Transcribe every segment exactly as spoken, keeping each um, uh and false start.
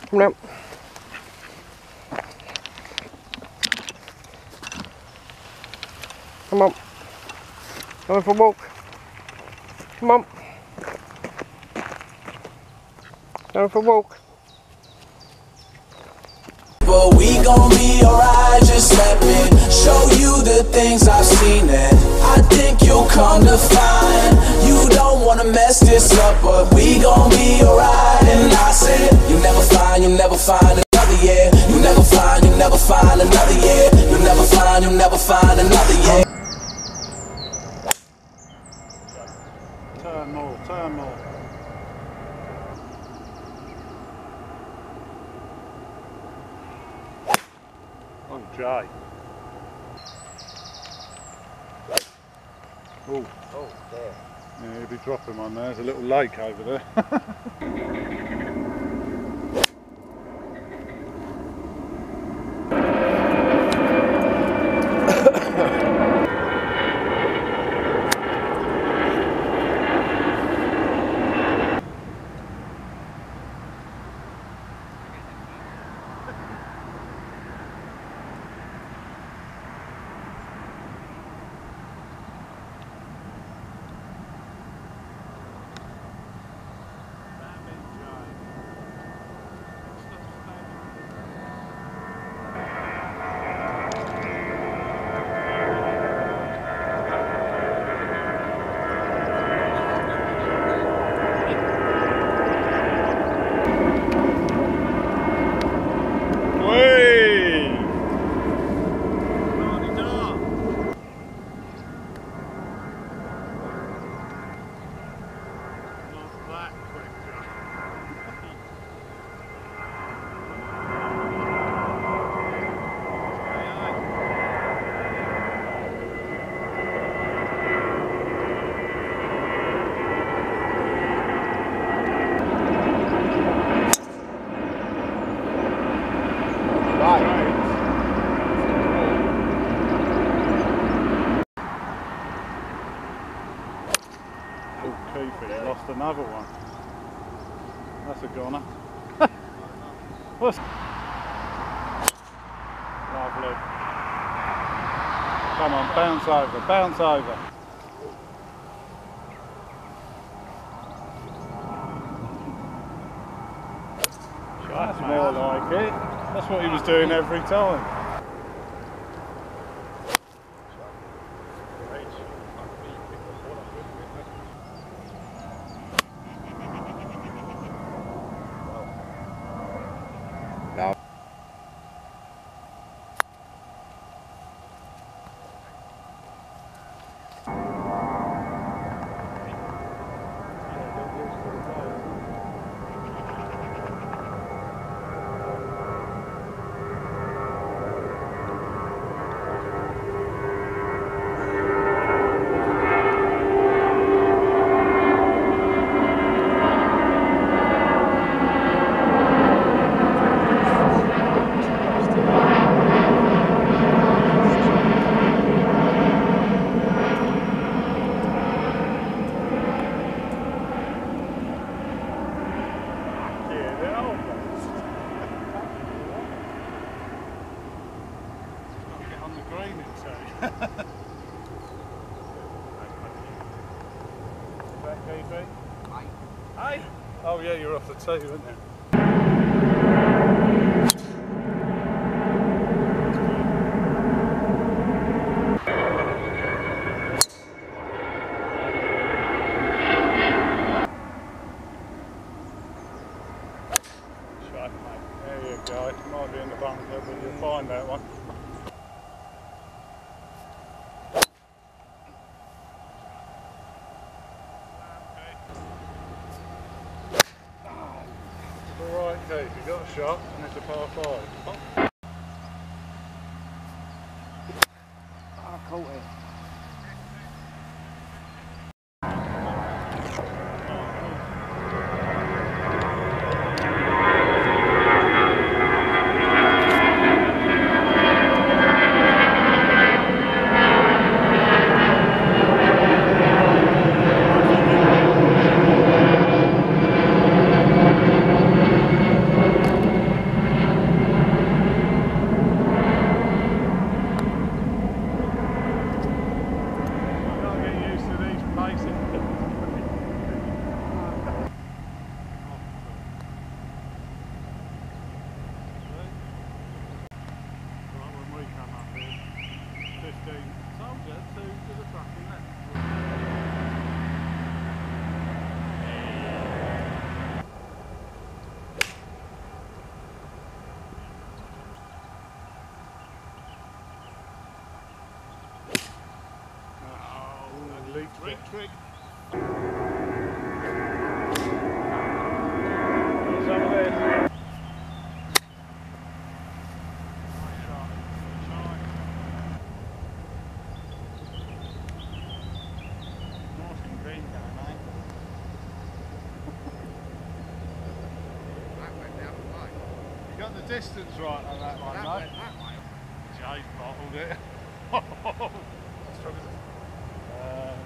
Come on. Come on. Going for a walk. Come on. Going for a walk. But we gon' be alright, just let me show you the things I've seen, and I think you'll come to find you don't wanna mess this up, but we gon' be alright. And I said, you never find, you never find another year. You never find, you never find another year. You never find, you never find another year. Turn more, turn more. Oh, Jay. Oh. Oh, there. Yeah, you'll be dropping one there. There's a little lake over there. You lost another one. That's a goner. What's lovely. Come on, bounce over, bounce over. That's more like it. That's what he was doing every time. Hey? Oh yeah, you're off the tee, weren't you? Straight, mate. There you go. It might be in the bunker, but you'll find that one. Alright, Keith, you got a shot and it's a par five. Oh. I caught it. bit trick. Some of this. Nice and green going, mate. That went the other way. You got the distance right on that one, That mate. went that way. Jay's bottled it. What stroke is it? Um,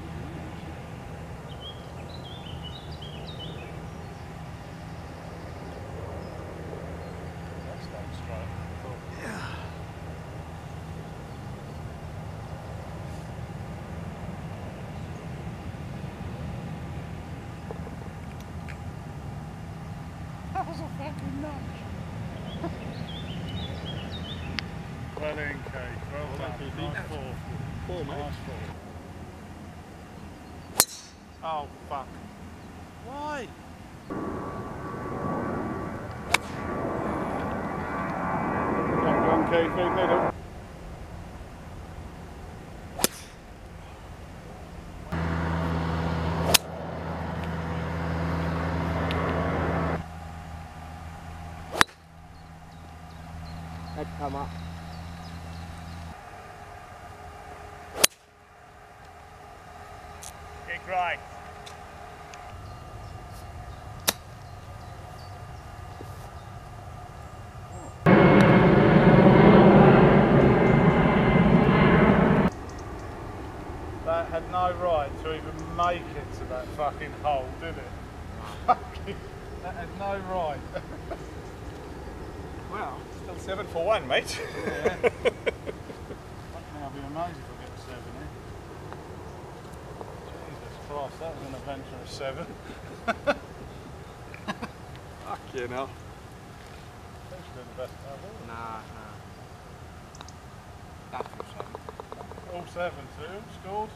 that's going straight. Yeah. That was a fucking nudge. Well in, Keith. Well done. Nice four. Four, mate. Nice four. Oh, fuck. Why? Come on, Keith. Leave middle. Head come up. Kick right. That had no right to even make it to that fucking hole, did it? Fucking, that had no right. Well, still seven for one, mate. Yeah. Fucking hell, I'll be amazed if I get a seven here. Jesus Christ, that was an adventurous seven. Fuck you know. That's been the best I've ever. Nah, nah. That's for seven. All seven too, scored.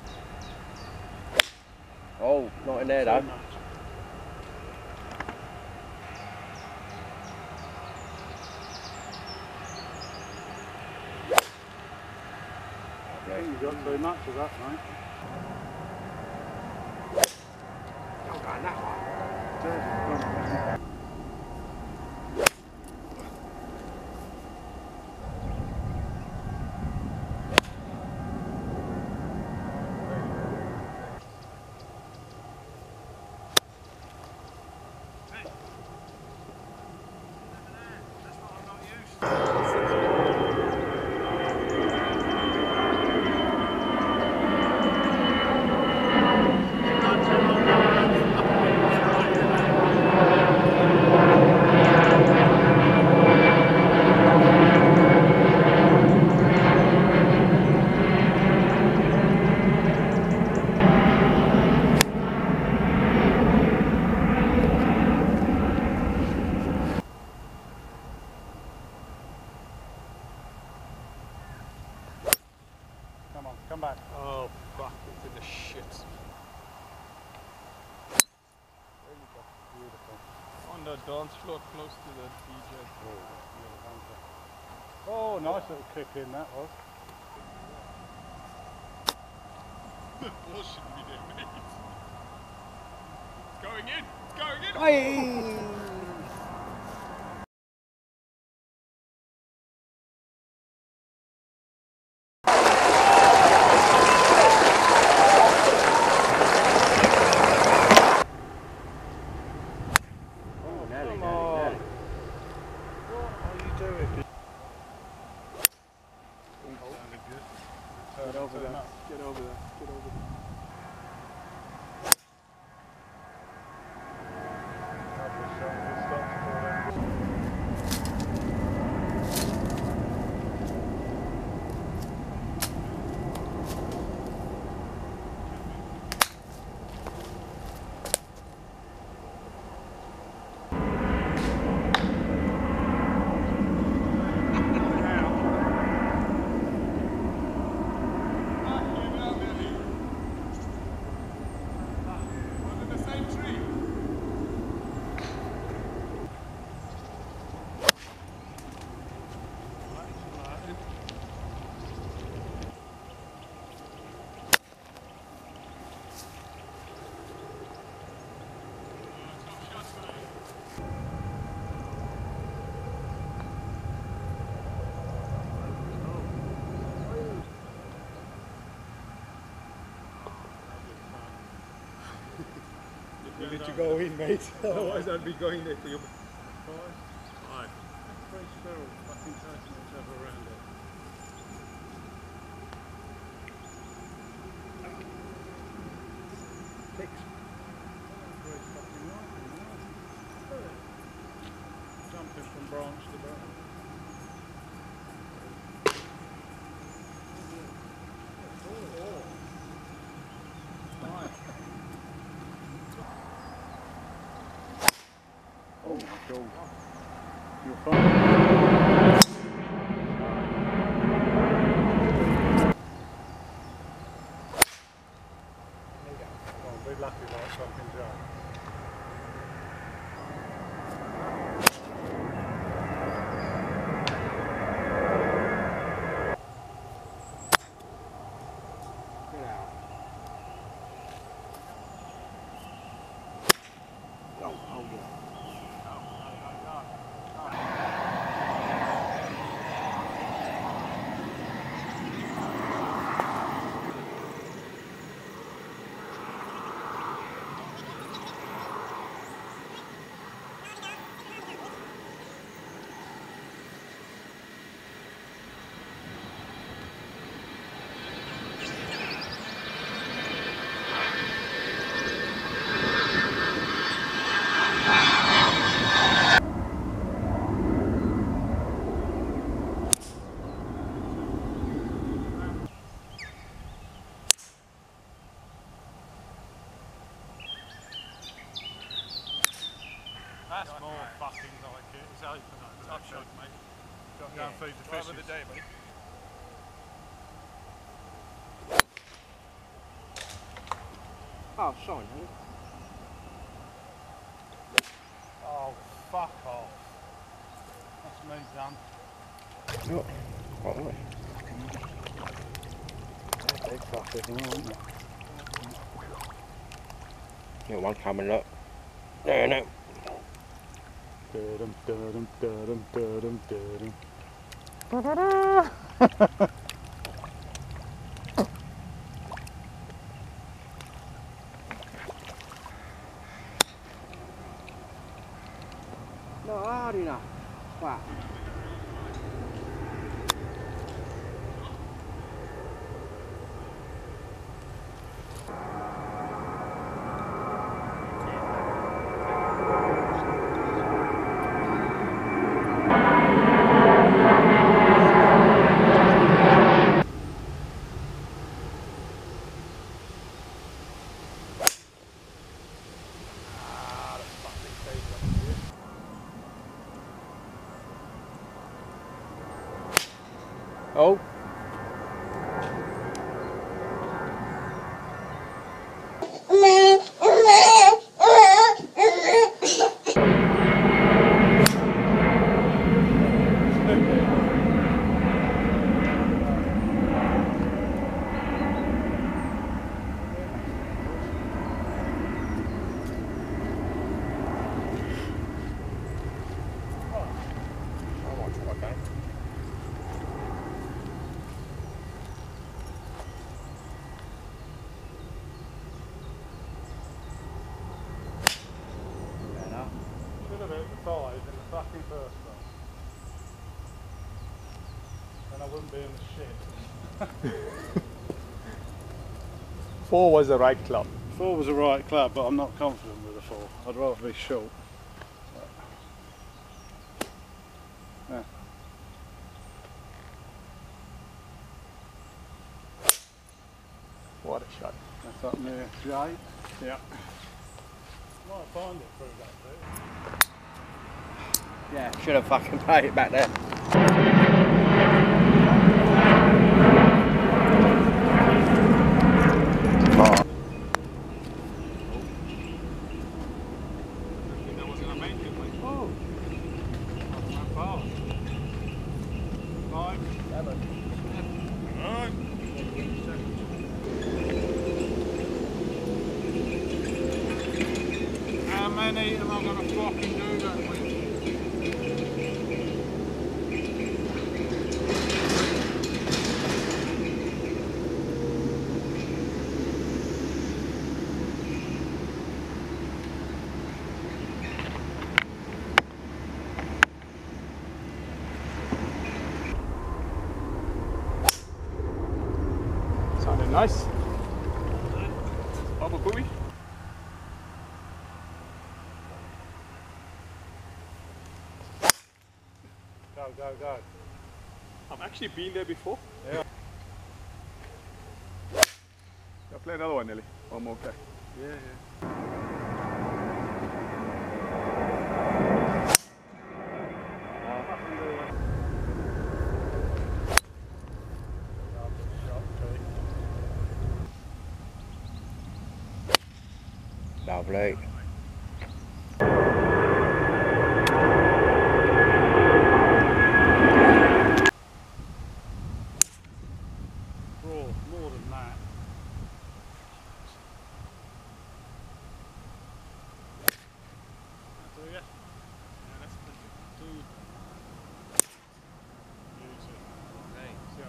Oh, not in there So though. much. I think you got too much of that, mate. Don't go in that one. Come on, come back. Oh, fuck, it's in the shits. There you go. Beautiful. On the dance floor close to the D J. Oh, nice little kick in that was. The ball shouldn't be there, mate. It's going in! It's going in! Hey! Get over there. Get over there. Get over there. Lovely shot. let you go in, mate. Otherwise I'd be going there for you. Five. Five. Three squirrels fucking chasing each other around it. Six. Three fucking right, yeah. Jumping from branch to branch. Oh my God. You're fine. Come on, be lucky like fucking Joe. That's more fucking like it. It's open over Top there. shot, mate. Go and go and feed the Drive fishes. of the day, mate. Oh, sorry, mate. Oh, fuck off. That's me done. Oh, quite right. Big fuckers, aren't they? Yeah, one coming up. There, no. Dum dum dum dum dum Not hard enough. Wow. Oh. Should have hit the five in the fucking first place. Then I wouldn't be in the shit. Four was the right club. Four was the right club, but I'm not confident with the four. I'd rather be short. Yeah. What a shot. That's up near Jay. Yeah. Might find it through that bit. Yeah, should have fucking played it back there. Oh. That was gonna make it, mate. Oh! Not far. Five. Alright. How many am I going to fucking do that with? Nice. Baba Booey. Go, go, go. I've actually been there before. Yeah. I'll play another one, Nelly. One more okay. Yeah, yeah. Lovely. More, more than that. Do you? Yeah, that's the two. Use it. Okay. See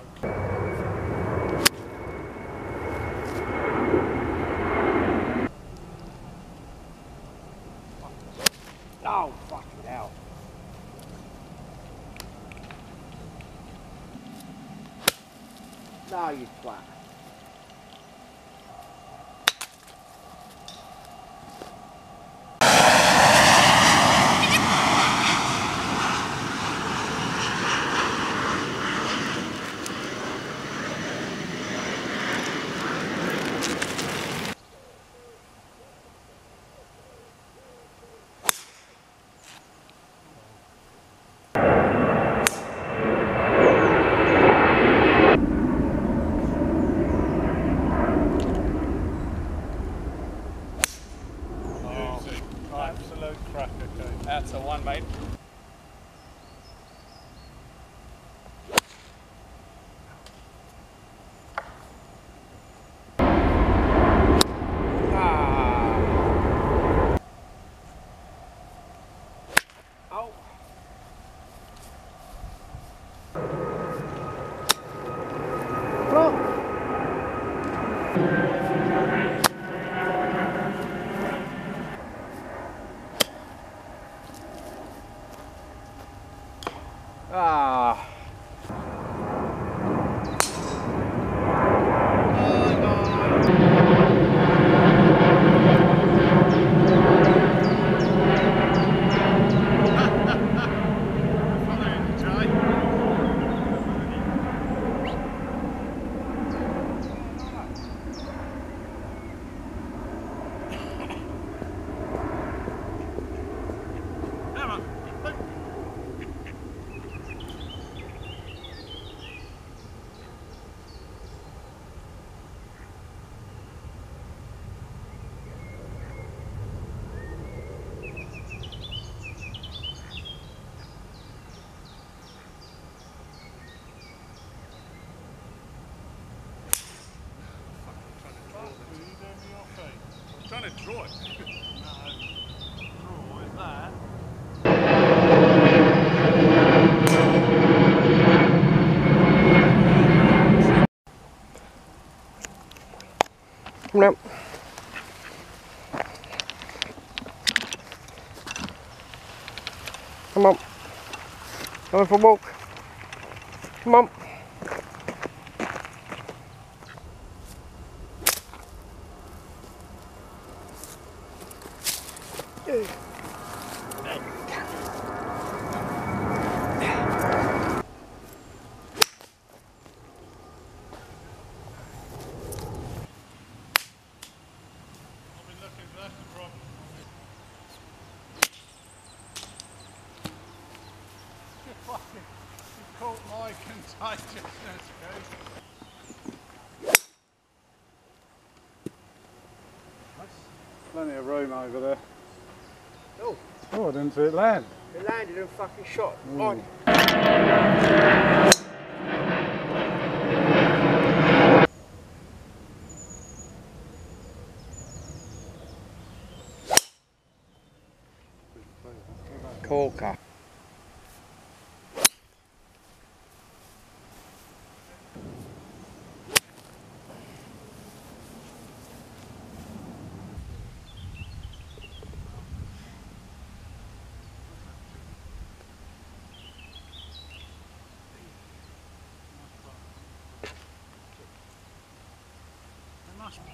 how Oh, fucking hell. No, you twat. absolute cracker, Keith. That's a one, mate. Ah. Trying to draw it. Draw is that. Come on. Come on. Going for a walk. Come on. Caught my contagiousness, Keith. Plenty of room over there. Oh, Oh, I didn't see it land. it landed and fucking shot. Mm. On. Corker. Rusper.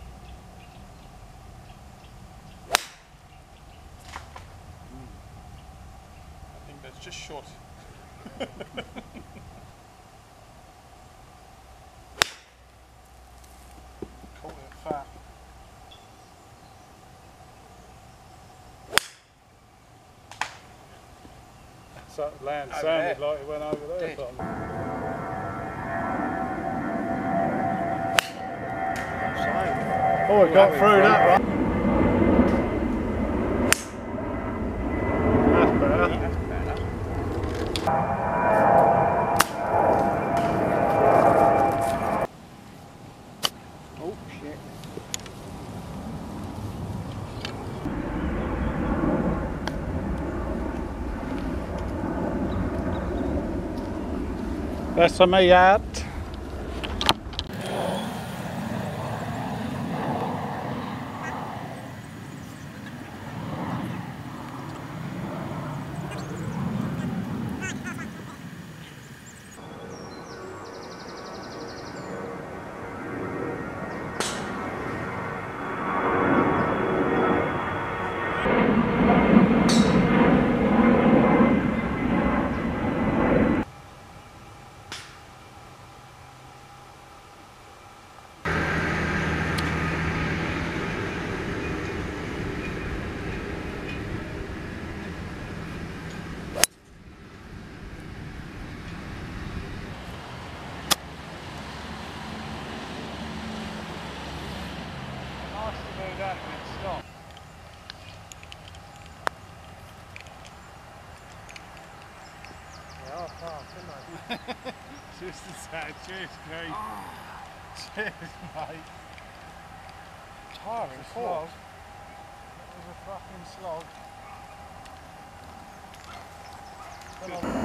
I think that's just short. Caught it fat. So that land Over sounded there. like it went over there. Dead. Tom. Oh, it got through that, right? That's better. That's better. Oh shit. That's a me out. Nice to do that and it stop. Yeah, I'll pass, didn't I? Just to say, cheers, Keith. Cheers, mate. Tiring It's a slog. slog. It was a fucking slog. Come on.